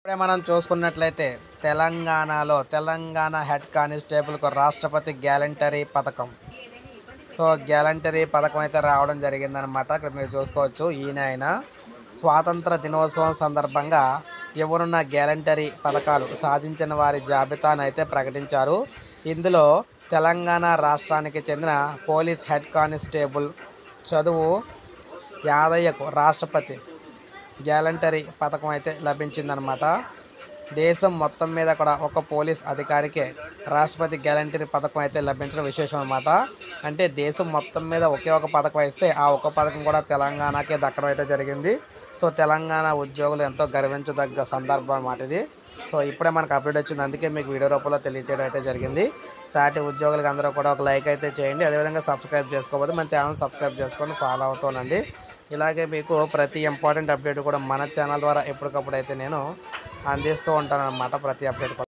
ఇప్పుడే మనం చూసుకున్నట్లయితే తెలంగాణ హెడ్ కానిస్టేబుల్కు రాష్ట్రపతి గ్యాలంటరీ పథకం. సో గ్యాలంటరీ పథకం అయితే రావడం జరిగిందనమాట. ఇక్కడ మీరు చూసుకోవచ్చు. ఆయన స్వాతంత్ర దినోత్సవం సందర్భంగా ఎవరున్న గ్యాలంటరీ పథకాలు సాధించిన వారి జాబితాను అయితే ప్రకటించారు. ఇందులో తెలంగాణ రాష్ట్రానికి చెందిన పోలీస్ హెడ్ కానిస్టేబుల్ చదువు యాదయ్యకు రాష్ట్రపతి గ్యాలంటరీ పథకం అయితే లభించిందనమాట. దేశం మొత్తం మీద కూడా ఒక పోలీస్ అధికారికే రాష్ట్రపతి గ్యాలంటరీ పథకం అయితే లభించడం విశేషం అనమాట. అంటే దేశం మొత్తం మీద ఒకే ఒక పథకం ఇస్తే ఆ ఒక్క పథకం కూడా తెలంగాణకే దక్కడం అయితే జరిగింది. సో తెలంగాణ ఉద్యోగులు ఎంతో గర్వించదగ్గ సందర్భం అన్నమాట ఇది. సో ఇప్పుడే మనకు అప్డేట్ వచ్చింది, అందుకే మీకు వీడియో రూపంలో తెలియజేయడం అయితే జరిగింది. సాటి ఉద్యోగులకు అందరూ కూడా ఒక లైక్ అయితే చేయండి. అదేవిధంగా సబ్స్క్రైబ్ చేసుకోకపోతే మన ఛానల్ సబ్స్క్రైబ్ చేసుకొని ఫాలో అవుతానండి. ఇలాగే మీకు ప్రతి ఇంపార్టెంట్ అప్డేట్ కూడా మన ఛానల్ ద్వారా ఎప్పటికప్పుడు అయితే నేను అందిస్తూ ఉంటాను అన్నమాట. ప్రతి అప్డేట్ కూడా